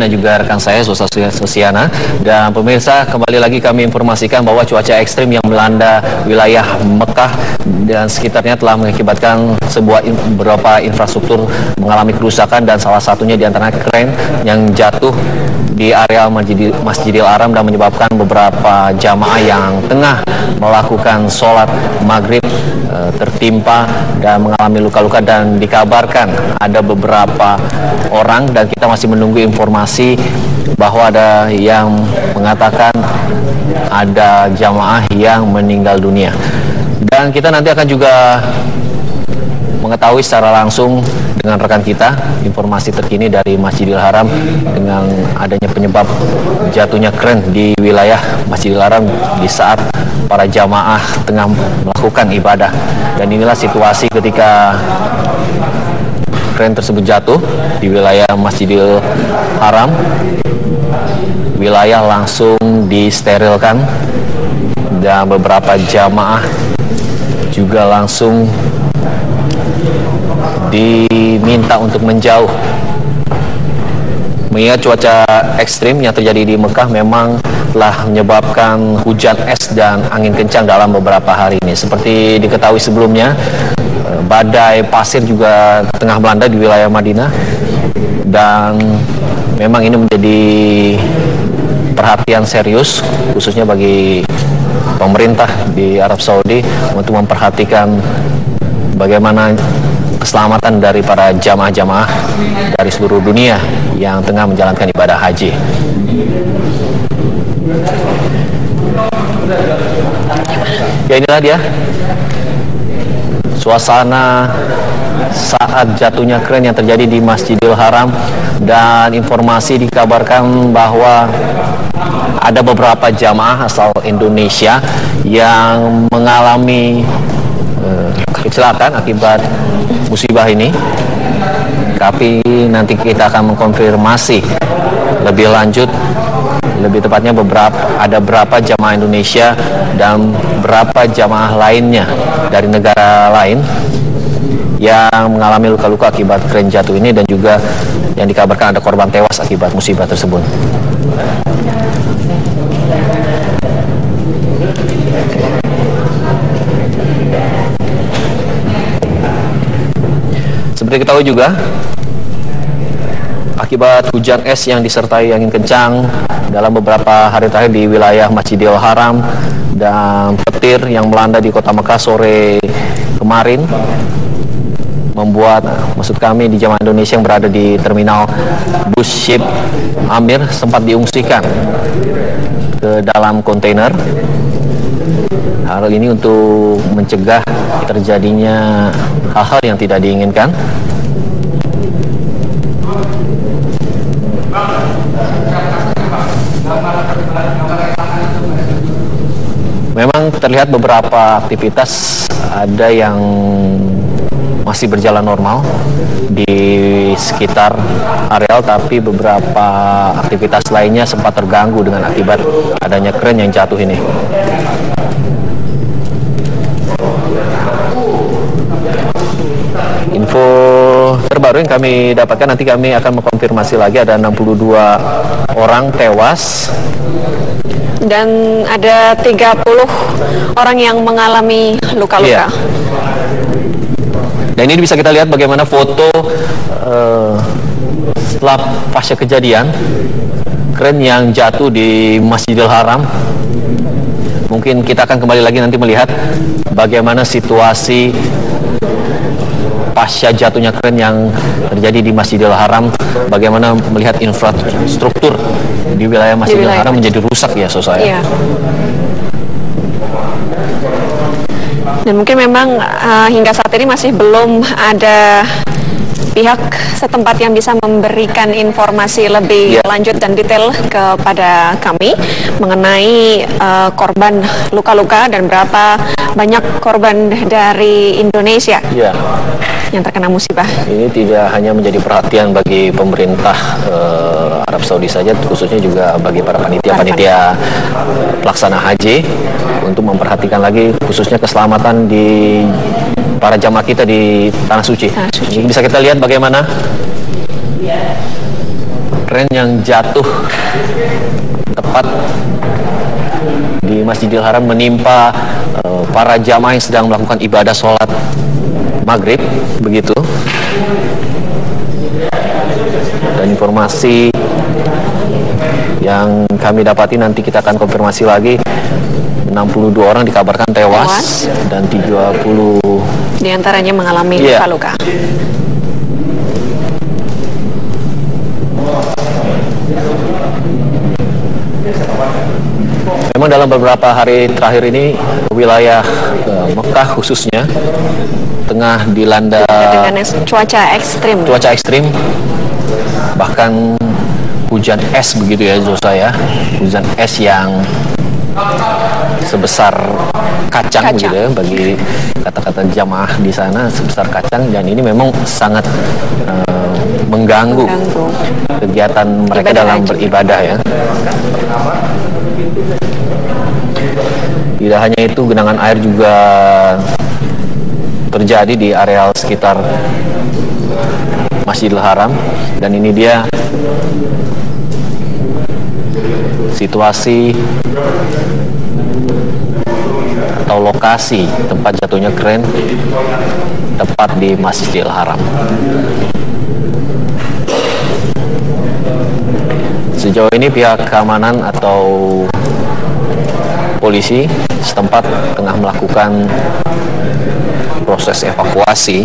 dan juga rekan saya Sosiana. Dan pemirsa, kembali lagi kami informasikan bahwa cuaca ekstrim yang melanda wilayah Mekah dan sekitarnya telah mengakibatkan beberapa infrastruktur mengalami kerusakan, dan salah satunya diantaranya kren yang jatuh di area Masjidil Haram dan menyebabkan beberapa jamaah yang tengah melakukan sholat maghrib tertimpa dan mengalami luka-luka, dan dikabarkan ada beberapa orang, dan kita masih menunggu informasi bahwa ada yang mengatakan ada jamaah yang meninggal dunia. Dan kita nanti akan juga mengetahui secara langsung dengan rekan kita informasi terkini dari Masjidil Haram dengan adanya penyebab jatuhnya kren di wilayah Masjidil Haram di saat para jamaah tengah melakukan ibadah. Dan inilah situasi ketika kren tersebut jatuh di wilayah Masjidil Haram. Wilayah langsung disterilkan dan beberapa jamaah juga langsung diminta untuk menjauh. Mengingat cuaca ekstrim yang terjadi di Mekah memang telah menyebabkan hujan es dan angin kencang dalam beberapa hari ini. Seperti diketahui sebelumnya, badai pasir juga tengah melanda di wilayah Madinah, dan memang ini menjadi perhatian serius khususnya bagi pemerintah di Arab Saudi untuk memperhatikan bagaimana keselamatan dari para jamaah-jamaah dari seluruh dunia yang tengah menjalankan ibadah haji. Ya, inilah dia suasana saat jatuhnya kren yang terjadi di Masjidil Haram, dan informasi dikabarkan bahwa ada beberapa jamaah asal Indonesia yang mengalami kecelakaan akibat musibah ini. Tapi nanti kita akan mengkonfirmasi lebih lanjut, lebih tepatnya ada berapa jamaah Indonesia dan berapa jamaah lainnya dari negara lain yang mengalami luka-luka akibat kren jatuh ini, dan juga yang dikabarkan ada korban tewas akibat musibah tersebut. Seperti ketahui juga, akibat hujan es yang disertai angin kencang dalam beberapa hari terakhir di wilayah Masjidil Haram dan petir yang melanda di kota Mekah sore kemarin, membuat di jamaah Indonesia yang berada di terminal bus ship Amir sempat diungsikan ke dalam kontainer. Hal ini untuk mencegah terjadinya hal-hal yang tidak diinginkan. Memang terlihat beberapa aktivitas ada yang masih berjalan normal di sekitar areal, tapi beberapa aktivitas lainnya sempat terganggu dengan akibat adanya kren yang jatuh ini. Info terbaru yang kami dapatkan, nanti kami akan mengkonfirmasi lagi, ada 62 orang tewas dan ada 30 orang yang mengalami luka-luka. Iya. Dan ini bisa kita lihat bagaimana foto setelah pasca kejadian kren yang jatuh di Masjidil Haram. Mungkin kita akan kembali lagi nanti melihat bagaimana situasi pasca jatuhnya kren yang terjadi di Masjidil Haram, bagaimana melihat infrastruktur di wilayah Masjidil Haram menjadi rusak ya, Sosiana. Iya. Dan mungkin memang hingga saat ini masih belum ada pihak setempat yang bisa memberikan informasi lebih lanjut dan detail kepada kami mengenai korban luka-luka dan berapa banyak korban dari Indonesia yang terkena musibah. Ini tidak hanya menjadi perhatian bagi pemerintah Arab Saudi saja, khususnya juga bagi para panitia pelaksana haji, untuk memperhatikan lagi khususnya keselamatan di para jamaah kita di Tanah Suci. Bisa kita lihat bagaimana kren yang jatuh tepat di Masjidil Haram menimpa para jamaah yang sedang melakukan ibadah sholat maghrib, begitu. Dan informasi yang kami dapati, nanti kita akan konfirmasi lagi, 62 orang dikabarkan tewas dan 30 diantaranya mengalami luka-luka. Memang dalam beberapa hari terakhir ini wilayah Mekah khususnya tengah dilanda dengan cuaca ekstrim. Cuaca ekstrim, bahkan hujan es begitu ya Zosa ya. Hujan es yang sebesar kacang begitu ya, bagi kata-kata jamaah di sana, sebesar kacang, dan ini memang sangat mengganggu kegiatan mereka dalam beribadah ya. Tidak hanya itu, genangan air juga terjadi di areal sekitar Masjidil Haram, dan ini dia situasi atau lokasi tempat jatuhnya kren tepat di Masjidil Haram. Sejauh ini pihak keamanan atau polisi setempat tengah melakukan proses evakuasi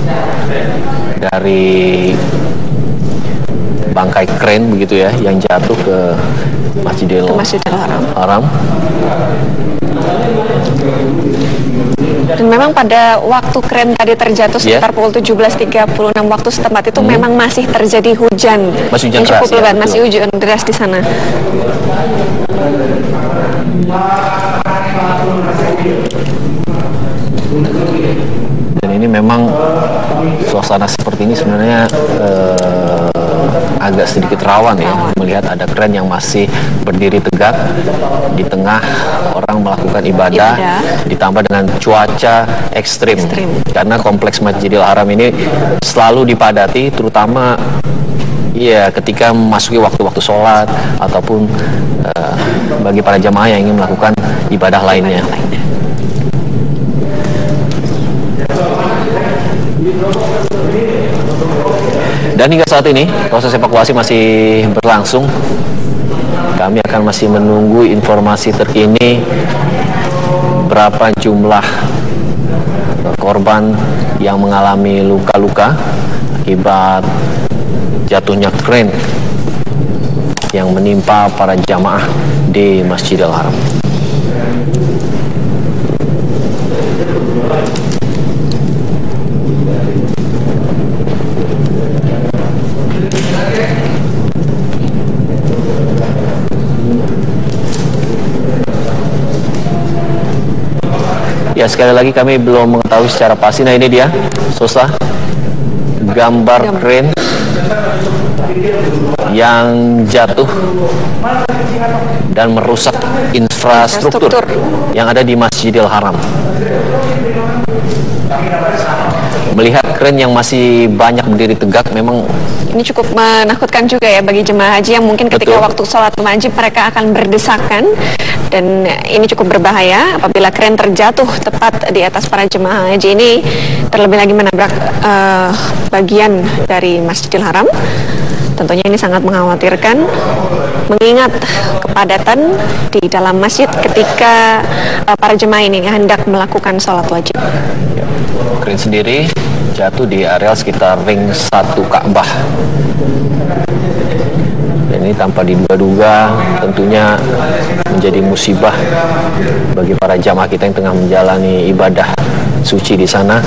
dari bangkai kren begitu ya, yang jatuh ke Masjidil Haram. Dan memang pada waktu kren tadi terjatuh sekitar pukul 17.36 waktu setempat itu memang masih terjadi hujan. Masih hujan yang cukup deras, lebat, masih hujan deras di sana. Dan ini memang suasana seperti ini sebenarnya agak sedikit rawan ya, melihat ada kren yang masih berdiri tegak di tengah orang melakukan ibadah, ditambah dengan cuaca ekstrim. Karena kompleks Masjidil Haram ini selalu dipadati, terutama ketika memasuki waktu-waktu sholat ataupun bagi para jamaah yang ingin melakukan ibadah lainnya. Dan hingga saat ini proses evakuasi masih berlangsung. Kami akan masih menunggu informasi terkini berapa jumlah korban yang mengalami luka-luka akibat jatuhnya kren yang menimpa para jamaah di Masjidil Haram. Ya, sekali lagi kami belum mengetahui secara pasti. Nah, ini dia, Sosa, gambar kren yang jatuh dan merusak infrastruktur yang ada di Masjidil Haram. Melihat kren yang masih banyak berdiri tegak, memang ini cukup menakutkan juga ya bagi jemaah haji yang mungkin ketika waktu sholat wajib mereka akan berdesakan, dan ini cukup berbahaya apabila kren terjatuh tepat di atas para jemaah haji ini, terlebih lagi menabrak bagian dari Masjidil Haram. Tentunya ini sangat mengkhawatirkan, mengingat kepadatan di dalam masjid ketika para jemaah ini hendak melakukan sholat wajib. Kren sendiri jatuh di areal sekitar ring 1 Ka'bah. Dan ini tanpa diduga-duga tentunya menjadi musibah bagi para jamaah kita yang tengah menjalani ibadah suci di sana.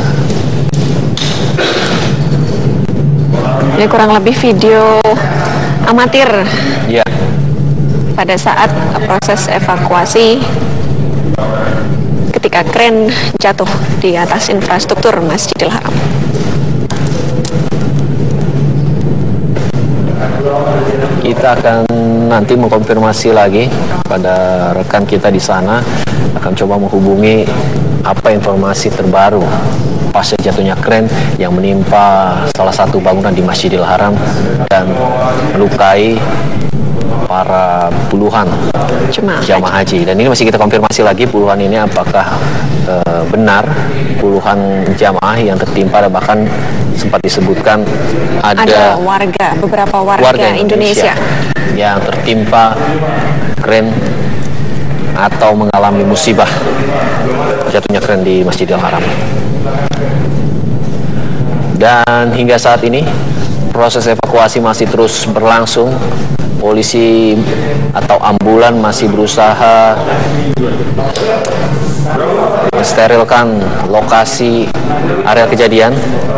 Ini kurang lebih video amatir pada saat proses evakuasi ketika kren jatuh di atas infrastruktur Masjidil Haram. Kita akan nanti mengkonfirmasi lagi pada rekan kita di sana, akan coba menghubungi apa informasi terbaru pasca jatuhnya kren yang menimpa salah satu bangunan di Masjidil Haram dan melukai para puluhan jamaah haji. Dan ini masih kita konfirmasi lagi puluhan ini apakah benar puluhan jamaah yang tertimpa, dan bahkan sempat disebutkan ada beberapa warga Indonesia yang tertimpa kren atau mengalami musibah jatuhnya kren di Masjidil Haram. Dan hingga saat ini proses evakuasi masih terus berlangsung. Polisi atau ambulan masih berusaha mensterilkan lokasi area kejadian.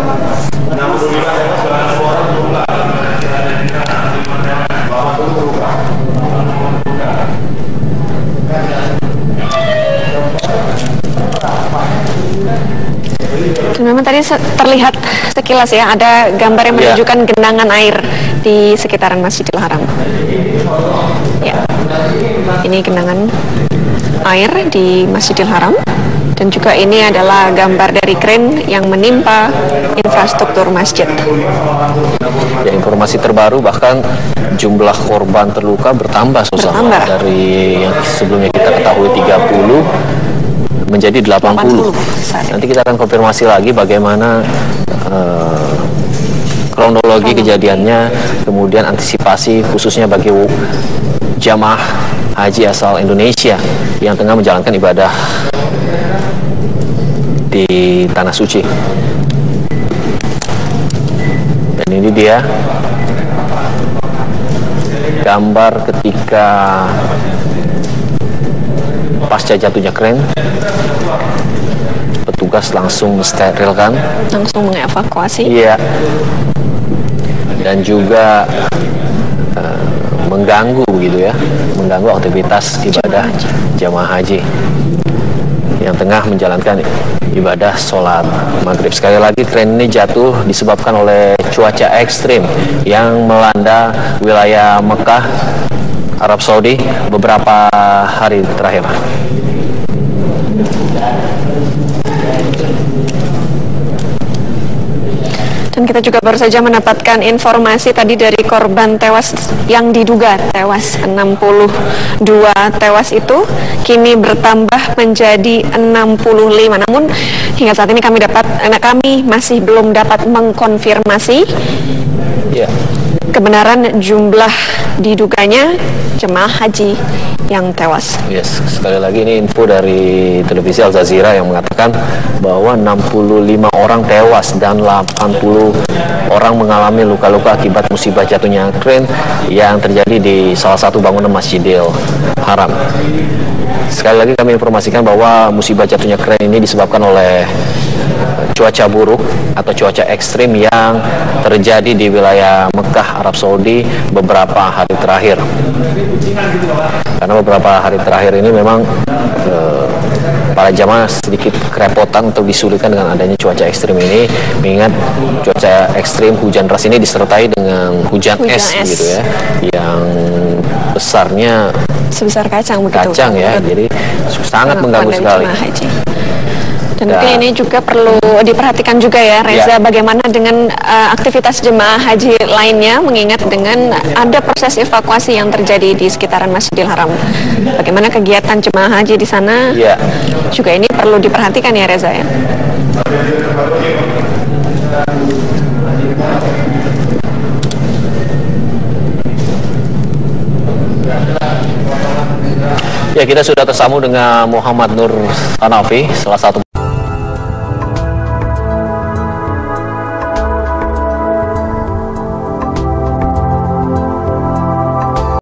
Memang tadi terlihat sekilas ya, ada gambar yang menunjukkan genangan air di sekitaran Masjidil Haram. Ya, ini genangan air di Masjidil Haram. Dan juga ini adalah gambar dari kren yang menimpa infrastruktur masjid. Ya, informasi terbaru bahkan jumlah korban terluka bertambah dari yang sebelumnya kita ketahui 30 menjadi 80. Nanti kita akan konfirmasi lagi bagaimana kronologi kejadiannya, kemudian antisipasi khususnya bagi jamaah haji asal Indonesia yang tengah menjalankan ibadah di Tanah Suci. Dan ini dia gambar ketika pasca jatuhnya kren, petugas langsung mensterilkan, langsung mengevakuasi. Iya. Dan juga mengganggu begitu ya, mengganggu aktivitas ibadah jamaah haji yang tengah menjalankan ibadah sholat maghrib. Sekali lagi, kren ini jatuh disebabkan oleh cuaca ekstrim yang melanda wilayah Mekah, Arab Saudi beberapa hari terakhir. Dan kita juga baru saja mendapatkan informasi tadi dari korban tewas yang diduga tewas. 62 tewas itu kini bertambah menjadi 65. Namun hingga saat ini kami masih belum dapat mengkonfirmasi kebenaran jumlah diduganya jemaah haji yang tewas. Yes, sekali lagi ini info dari televisi Al Jazeera yang mengatakan bahwa 65 orang tewas dan 80 orang mengalami luka-luka akibat musibah jatuhnya kren yang terjadi di salah satu bangunan Masjidil Haram. Sekali lagi kami informasikan bahwa musibah jatuhnya kren ini disebabkan oleh cuaca buruk atau cuaca ekstrim yang terjadi di wilayah Mekah, Arab Saudi beberapa hari terakhir. Karena beberapa hari terakhir ini memang para jamaah sedikit kerepotan untuk disulitkan dengan adanya cuaca ekstrim ini, mengingat cuaca ekstrim hujan deras ini disertai dengan hujan es gitu ya, yang besarnya sebesar kacang begitu. Kacang ya, jadi sangat mengganggu sekali. Dan mungkin ini juga perlu diperhatikan juga ya Reza, bagaimana dengan aktivitas jemaah haji lainnya, mengingat dengan ada proses evakuasi yang terjadi di sekitaran Masjidil Haram. Bagaimana kegiatan jemaah haji di sana juga ini perlu diperhatikan ya Reza ya. Ya, kita sudah tersambung dengan Muhammad Nur Hanafi, salah satu